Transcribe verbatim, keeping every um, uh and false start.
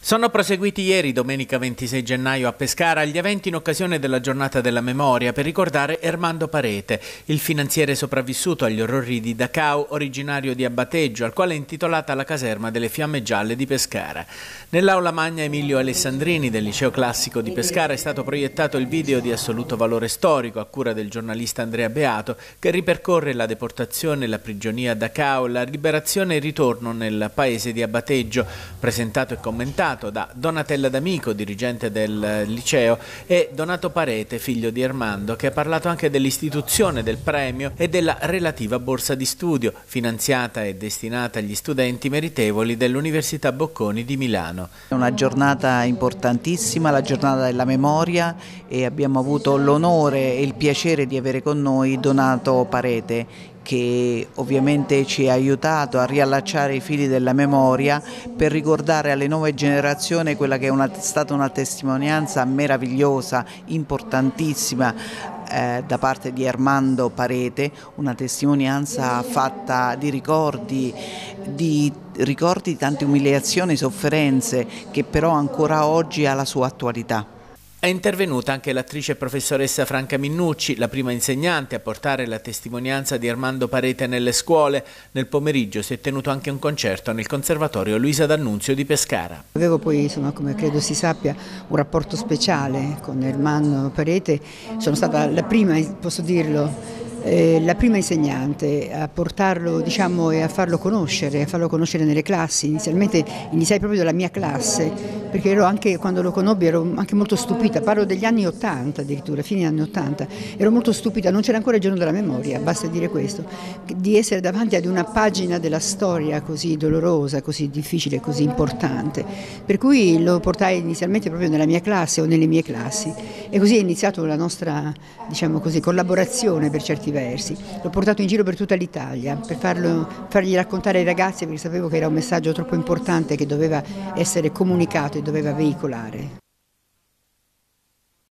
Sono proseguiti ieri, domenica ventisei gennaio, a Pescara gli eventi in occasione della giornata della memoria per ricordare Ermando Parete, il finanziere sopravvissuto agli orrori di Dachau, originario di Abbateggio, al quale è intitolata la caserma delle Fiamme Gialle di Pescara. Nell'aula magna Emilio Alessandrini del Liceo Classico di Pescara è stato proiettato il video di assoluto valore storico a cura del giornalista Andrea Beato, che ripercorre la deportazione e la prigionia a Dachau, la liberazione e il ritorno nel paese di Abbateggio, presentato e commentato da Donatella D'Amico, dirigente del liceo, e Donato Parete, figlio di Ermando, che ha parlato anche dell'istituzione del premio e della relativa borsa di studio, finanziata e destinata agli studenti meritevoli dell'Università Bocconi di Milano. È una giornata importantissima, la giornata della memoria, e abbiamo avuto l'onore e il piacere di avere con noi Donato Parete, che ovviamente ci ha aiutato a riallacciare i fili della memoria per ricordare alle nuove generazioni quella che è una, stata una testimonianza meravigliosa, importantissima eh, da parte di Ermando Parete, una testimonianza fatta di ricordi, di ricordi di tante umiliazioni e sofferenze, che però ancora oggi ha la sua attualità. È intervenuta anche l'attrice e professoressa Franca Minnucci, la prima insegnante a portare la testimonianza di Ermando Parete nelle scuole. Nel pomeriggio si è tenuto anche un concerto nel Conservatorio Luisa D'Annunzio di Pescara. Avevo poi, insomma, come credo si sappia, un rapporto speciale con Ermando Parete. Sono stata la prima, posso dirlo, Eh, la prima insegnante a portarlo, diciamo, e a farlo conoscere, a farlo conoscere nelle classi. Inizialmente iniziai proprio dalla mia classe, perché ero anche, quando lo conobbi ero anche molto stupita, parlo degli anni ottanta addirittura, fine anni ottanta, ero molto stupita, non c'era ancora il giorno della memoria, basta dire questo, di essere davanti ad una pagina della storia così dolorosa, così difficile, così importante, per cui lo portai inizialmente proprio nella mia classe o nelle mie classi, e così è iniziata la nostra, diciamo così, collaborazione per certi versi. L'ho portato in giro per tutta l'Italia per farlo, fargli raccontare ai ragazzi, perché sapevo che era un messaggio troppo importante che doveva essere comunicato e doveva veicolare.